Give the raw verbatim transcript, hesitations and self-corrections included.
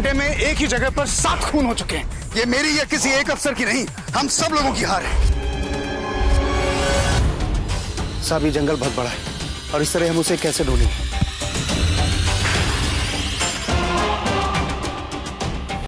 घंटे में एक ही जगह पर सात खून हो चुके हैं। ये मेरी या किसी एक अफसर की नहीं, हम सब लोगों की हार है। साहब, ये जंगल बहुत बड़ा है और इस तरह हम उसे कैसे ढूंढेंगे?